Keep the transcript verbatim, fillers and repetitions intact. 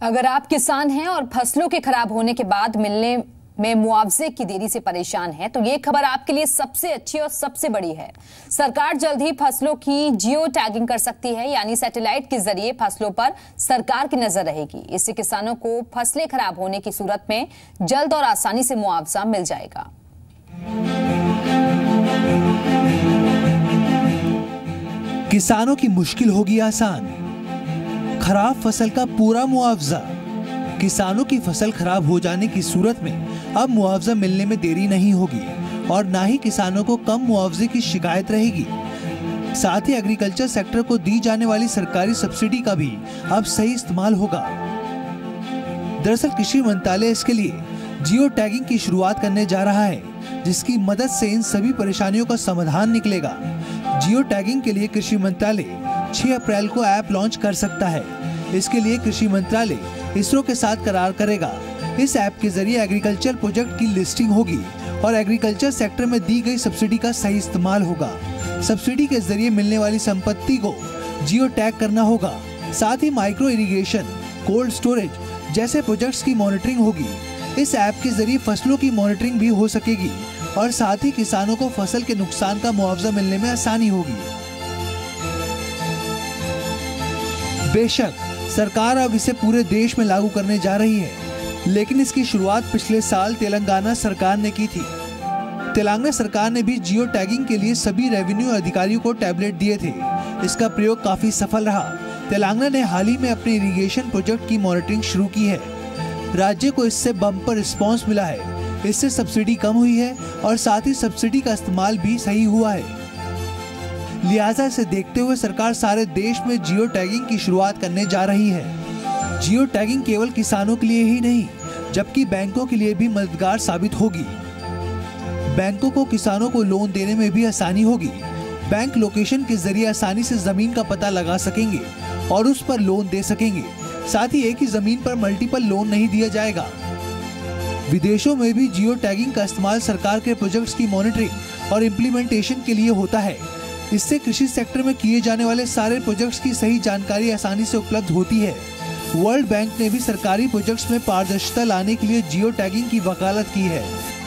अगर आप किसान हैं और फसलों के खराब होने के बाद मिलने में मुआवजे की देरी से परेशान हैं, तो ये खबर आपके लिए सबसे अच्छी और सबसे बड़ी है। सरकार जल्द ही फसलों की जियो टैगिंग कर सकती है, यानी सैटेलाइट के जरिए फसलों पर सरकार की नजर रहेगी। इससे किसानों को फसलें खराब होने की सूरत में जल्द और आसानी से मुआवजा मिल जाएगा। किसानों की मुश्किल होगी आसान, खराब फसल का पूरा मुआवजा। किसानों की फसल खराब हो जाने की सूरत में अब मुआवजा मिलने में देरी नहीं होगी और ना ही किसानों को कम मुआवजे की शिकायत रहेगी। साथ ही एग्रीकल्चर सेक्टर को दी जाने वाली सरकारी सब्सिडी का भी अब सही इस्तेमाल होगा। दरअसल कृषि मंत्रालय इसके लिए जियो टैगिंग की शुरुआत करने जा रहा है, जिसकी मदद से इन सभी परेशानियों का समाधान निकलेगा। जियो टैगिंग के लिए कृषि मंत्रालय छह अप्रैल को ऐप लॉन्च कर सकता है। इसके लिए कृषि मंत्रालय इसरो के साथ करार करेगा। इस ऐप के जरिए एग्रीकल्चर प्रोजेक्ट की लिस्टिंग होगी और एग्रीकल्चर सेक्टर में दी गई सब्सिडी का सही इस्तेमाल होगा। सब्सिडी के जरिए मिलने वाली संपत्ति को जियो टैग करना होगा। साथ ही माइक्रो इरिगेशन, कोल्ड स्टोरेज जैसे प्रोजेक्ट्स की मॉनिटरिंग होगी। इस ऐप के जरिए फसलों की मॉनिटरिंग भी हो सकेगी और साथ ही किसानों को फसल के नुकसान का मुआवजा मिलने में आसानी होगी। बेशक सरकार अब इसे पूरे देश में लागू करने जा रही है, लेकिन इसकी शुरुआत पिछले साल तेलंगाना सरकार ने की थी। तेलंगाना सरकार ने भी जियो टैगिंग के लिए सभी रेवेन्यू अधिकारियों को टैबलेट दिए थे। इसका प्रयोग काफी सफल रहा। तेलंगाना ने हाल ही में अपने इरिगेशन प्रोजेक्ट की मॉनिटरिंग शुरू की है। राज्य को इससे बम्पर रिस्पॉन्स मिला है। इससे सब्सिडी कम हुई है और साथ ही सब्सिडी का इस्तेमाल भी सही हुआ है। लिहाजा इसे देखते हुए सरकार सारे देश में जियो टैगिंग की शुरुआत करने जा रही है। जियो टैगिंग केवल किसानों के लिए ही नहीं, जबकि बैंकों के लिए भी मददगार साबित होगी। बैंकों को किसानों को लोन देने में भी आसानी होगी। बैंक लोकेशन के जरिए आसानी से जमीन का पता लगा सकेंगे और उस पर लोन दे सकेंगे। साथ ही एक ही जमीन पर मल्टीपल लोन नहीं दिया जाएगा। विदेशों में भी जियो टैगिंग का इस्तेमाल सरकार के प्रोजेक्ट्स की मॉनिटरिंग और इम्प्लीमेंटेशन के लिए होता है। इससे कृषि सेक्टर में किए जाने वाले सारे प्रोजेक्ट्स की सही जानकारी आसानी से उपलब्ध होती है। वर्ल्ड बैंक ने भी सरकारी प्रोजेक्ट्स में पारदर्शिता लाने के लिए जियो टैगिंग की वकालत की है।